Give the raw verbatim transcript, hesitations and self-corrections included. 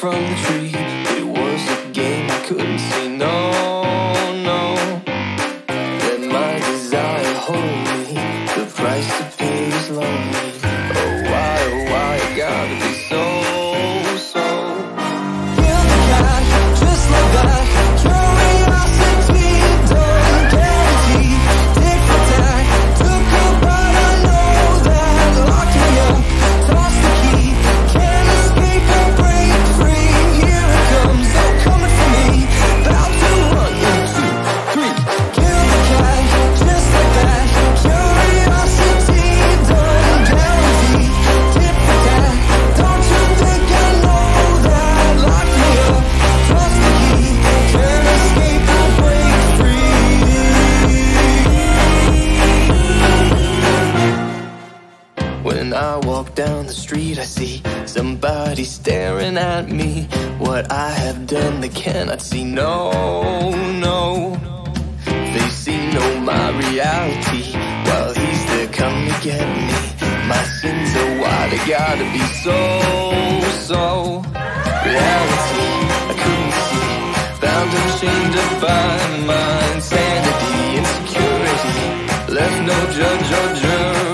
from the tree. It was a game I couldn't see, no, no. Let my desire hold me, the price to pay is lonely. Oh why, oh why, it gotta be so, so. Killed the cat, just like that. Curiosity, don't guarantee. Tick for tack, took a bite, I know that. Locked me up, tossed the key. Can't escape or break free. Here it comes, oh coming for me. About to run, one, two, three. Killed the cat, just like that. Curiosity, don't guarantee. Tick for tack, don't you think I know that? Locked me up, tossed the key. Can't escape or break free. When I walk down the street, I see somebody staring at me. What I have done, they cannot see. No, no. They see no my reality, while he's there come to get me. My sins are wide, I gotta be so, so. Reality, I couldn't see. Bound and chained up by my insanity, insecurity. Left no judge or jury.